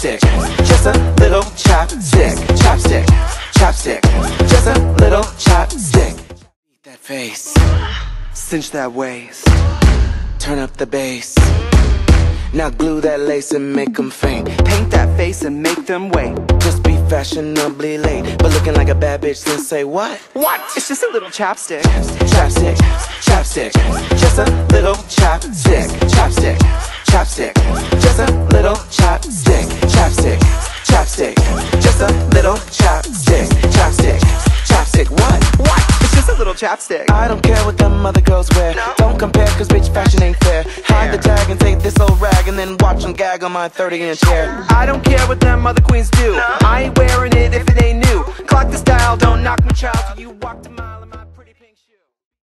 chopstick, just a little chopstick, chopstick, chopstick, just a little chopstick. Beat that face, cinch that waist, turn up the bass. Now glue that lace and make them faint. Paint that face and make them wait. Just be fashionably late, but looking like a bad bitch, then say what? What? It's just a little chapstick. Chopstick, chopstick, just a little chopstick, chopstick, chopstick, just a little chopstick, chopstick, chopstick, just a little chopstick, chopstick, chopstick, what? What? It's just a little chapstick. I don't care what them other girls wear. No. Don't compare, cause bitch fashion ain't fair. Hide the tag and take this old rag and then watch them gag on my 30-inch hair. I don't care what them other queens do. I ain't wearing it if it ain't new. Clock the style, don't knock my child till you walked a mile.